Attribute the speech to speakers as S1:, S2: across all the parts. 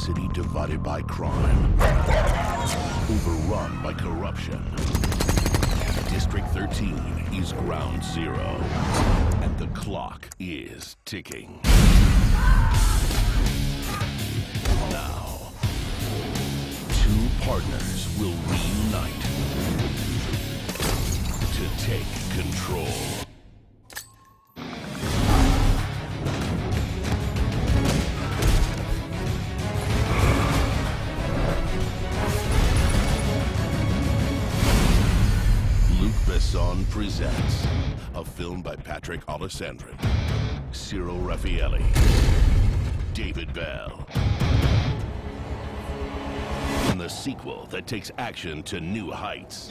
S1: city divided by crime, overrun by corruption. District 13 is ground zero, and the clock is ticking. Now, two partners will reunite to take control. Luc Besson presents a film by Patrick Alessandrin, Cyril Raffaelli, David Bell, and the sequel that takes action to new heights.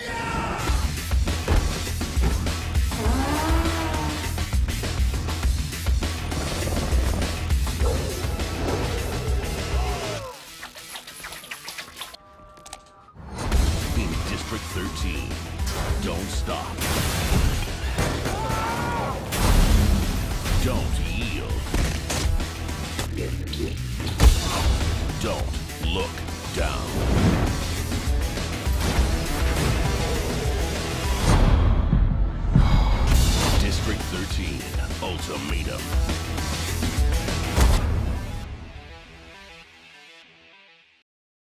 S1: In District 13, don't stop. Don't yield. Don't look down. District 13 Ultimatum.